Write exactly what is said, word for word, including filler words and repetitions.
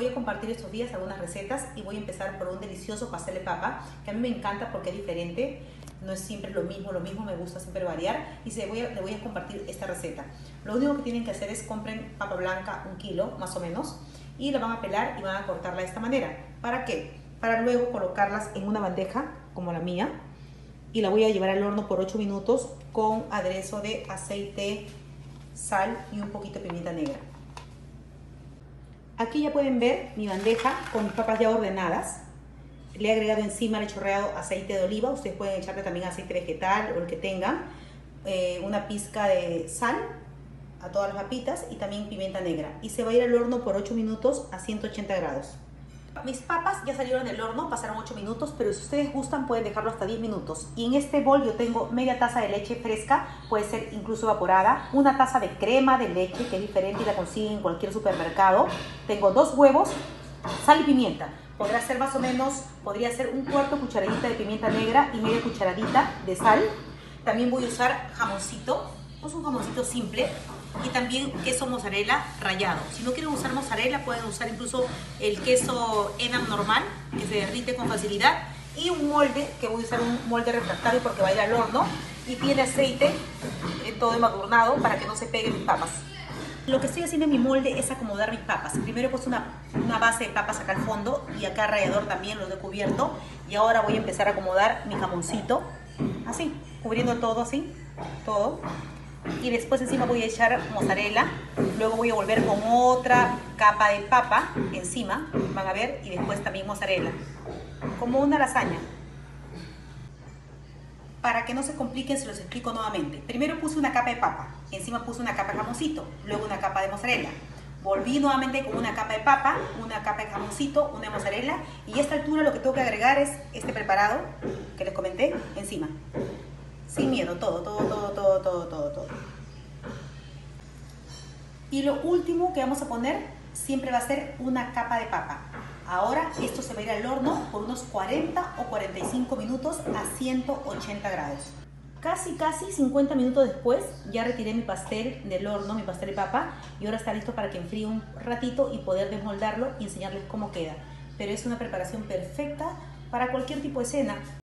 Voy a compartir estos días algunas recetas y voy a empezar por un delicioso pastel de papa que a mí me encanta porque es diferente, no es siempre lo mismo, lo mismo me gusta siempre variar y se voy a, le voy a compartir esta receta. Lo único que tienen que hacer es compren papa blanca, un kilo más o menos, y la van a pelar y van a cortarla de esta manera. ¿Para qué? Para luego colocarlas en una bandeja como la mía y la voy a llevar al horno por ocho minutos con aderezo de aceite, sal y un poquito de pimienta negra. Aquí ya pueden ver mi bandeja con mis papas ya ordenadas. Le he agregado encima, le he chorreado aceite de oliva. Ustedes pueden echarle también aceite vegetal o el que tengan. Eh, una pizca de sal a todas las papitas y también pimienta negra. Y se va a ir al horno por ocho minutos a ciento ochenta grados. Mis papas ya salieron del horno, pasaron ocho minutos, pero si ustedes gustan pueden dejarlo hasta diez minutos. Y en este bol yo tengo media taza de leche fresca, puede ser incluso evaporada, una taza de crema de leche que es diferente y la consiguen en cualquier supermercado. Tengo dos huevos, sal y pimienta. Podrá ser más o menos, podría ser un cuarto cucharadita de pimienta negra y media cucharadita de sal. También voy a usar jamoncito, pues un jamoncito simple. Y también queso mozzarella rallado. Si no quieren usar mozzarella, pueden usar incluso el queso Edam normal, que se derrite con facilidad. Y un molde, que voy a usar un molde refractario porque va a ir al horno. Y tiene aceite, eh, todo embadurnado, para que no se peguen mis papas. Lo que estoy haciendo en mi molde es acomodar mis papas. Primero he puesto una, una base de papas acá al fondo y acá rallador también los he cubierto. Y ahora voy a empezar a acomodar mi jamoncito, así, cubriendo todo así, todo. Y después encima voy a echar mozzarella, luego voy a volver con otra capa de papa encima, van a ver, y después también mozzarella, como una lasaña. Para que no se compliquen se los explico nuevamente. Primero puse una capa de papa, encima puse una capa de jamoncito, luego una capa de mozzarella. Volví nuevamente con una capa de papa, una capa de jamoncito, una de mozzarella, y a esta altura lo que tengo que agregar es este preparado que les comenté encima. Sin miedo, todo, todo, todo, todo, todo, todo, todo. Y lo último que vamos a poner siempre va a ser una capa de papa. Ahora esto se va a ir al horno por unos cuarenta o cuarenta y cinco minutos a ciento ochenta grados. Casi, casi cincuenta minutos después ya retiré mi pastel del horno, mi pastel de papa, y ahora está listo para que enfríe un ratito y poder desmoldarlo y enseñarles cómo queda. Pero es una preparación perfecta para cualquier tipo de cena.